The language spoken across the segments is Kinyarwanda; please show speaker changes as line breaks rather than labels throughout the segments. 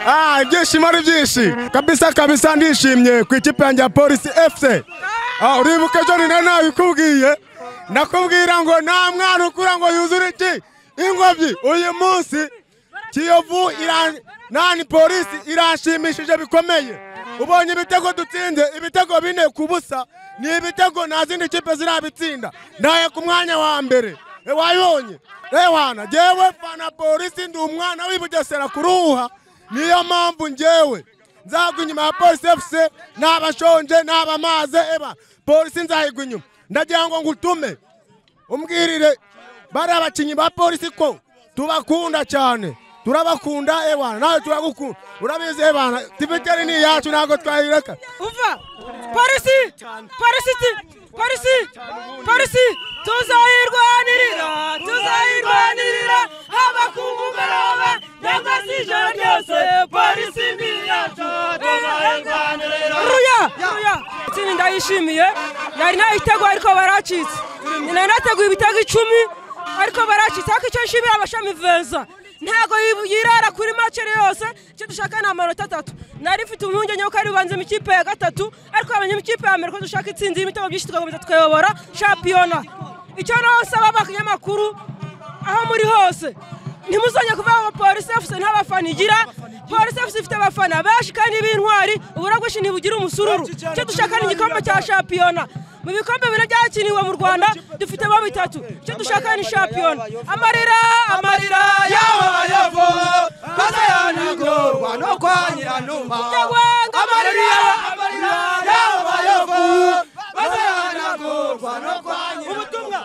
ibyishimo ari byinshi kabisa ndishimye ku ikipe yanjye ya Police FC. Uribuka ejo ni nabikubwiye nakubwira ngo nta mwana ukura ngo yuzure iki ingobyi. Uyu munsi Kiyovu nani Police irashimishije bikomeye. Ubonye ibitego dutsinze ibitego 4 ku busa, ni ibitego nta zindi kipe zirabitsinda. Ndaye ku mwanya wa mbere. Wayibonye wana jewe fana Police ndi umwana w'Ibugesera kuruha, niyo mpamvu njewe nzagwa inyuma ya Police FC n'abashonje n'abamaze Police nzahigwa inyuma. Ndagira ngo ngutume umbwirire bari abakinyi ba Police ko tubakunda cyane, turabakunda wana nawe turagukunda, urabizi bana tibeteri ni yacu nago twayireka
uva Police tuzayirwanirira haba kumugoroba cyangwa se ijoro ryose. Police ni yacu tuzayirwanirira. Ruya tini ndayishimiye, yari nayitego ariko baracitse, nari nateguye ibitego 10 ariko baracitse. Ariko icyo nshimira abashami Veza ntago yirara kuri match yose, cyo dushaka na amanota 3. Nari mfite umwunge nyoko ari ubanze mu kipe ya gatatu, ariko abanye kipe ya mbere ko dushaka itsinzi imitego byinshi tugakomeza tukayobora championa. Icyo no saba bakinyamakuru aho muri hose ntimuzonye kuva mu Police FC ntabafana igira. Police FC ifite abafana benshi kandi b'intwari, uburagwishi ntibugira umusururu. Cyo dushaka ni igikombe cya championa. Mu bikombe bine byakiniwe mu Rwanda dufite bo 3. Cyo dushaka ni champion. Amarira
y'abayovu bazayanagorwa no kwanyira numba. Amarira y'abayovu bazayanagorwa no kwanyira.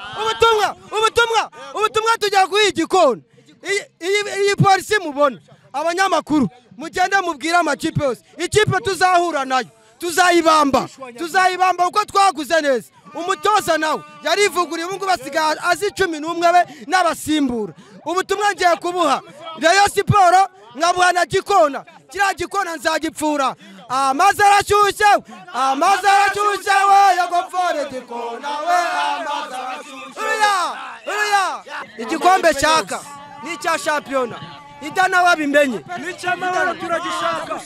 Ubutumwa tujya kuyigikona. Iyi Police mubona abanyamakuru mugende mubwira amakipe yose, ikipe tuzahura nayo tuzayibamba uko twaguze neza. Umutoza nawe yarivuguriye ubu ngo basigaye azi 11 be n'abasimbura. Ubutumwa ngiye kubuha Rayon Sport nkabuhana Gikona, kira Gikona nzagipfura. Amazi arashyushye we yagopfore Gikona we amazi arashyushye. Uriya igikombe cyaka ni cya championa idana wabimenye, ni cyamahoro turagishaka.